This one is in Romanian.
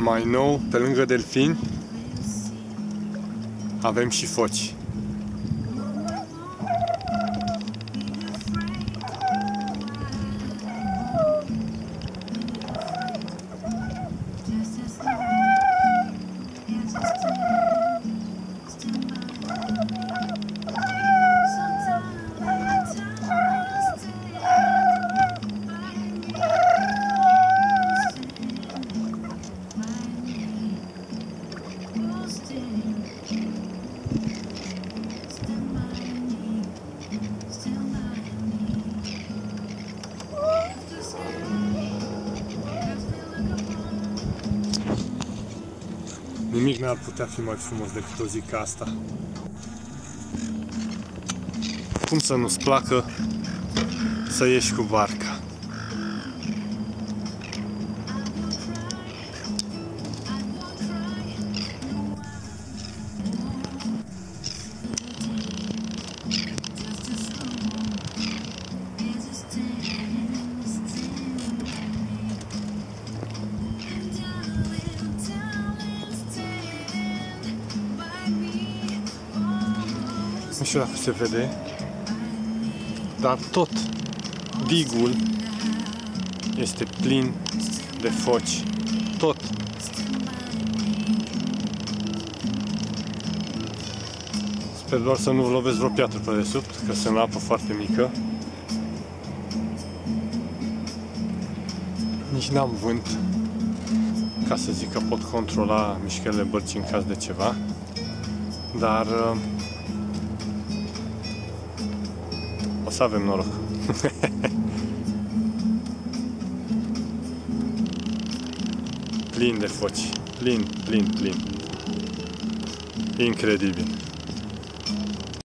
Mai nou, pe lângă delfini, avem și foci. Nimic n-ar putea fi mai frumos decât o zi ca asta. Cum să nu-ți placă să ieși cu barca? Nu știu dacă se vede, dar tot digul este plin de foci. Tot. Sper doar să nu lovesc vreo piatră pe desubt, că sunt apă foarte mică. Nici n-am vânt, ca să zic că pot controla mișcările bărcii în caz de ceva, dar o să avem noroc. Plin de foci. Plin. Incredibil.